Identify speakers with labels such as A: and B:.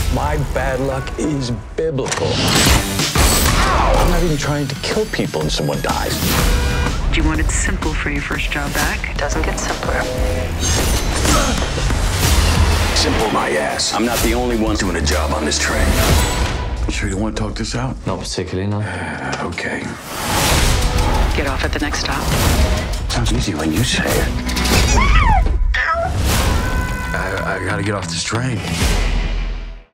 A: My bad luck is biblical. I'm not even trying to kill people and someone dies.
B: You want it simple for your first job back? It doesn't get simpler.
A: Simple my ass. I'm not the only one doing a job on this train. You sure you want to talk this out?
C: Not particularly, no.
A: Okay.
B: Get off at the next stop.
A: Sounds easy when you say it. I gotta get off this train.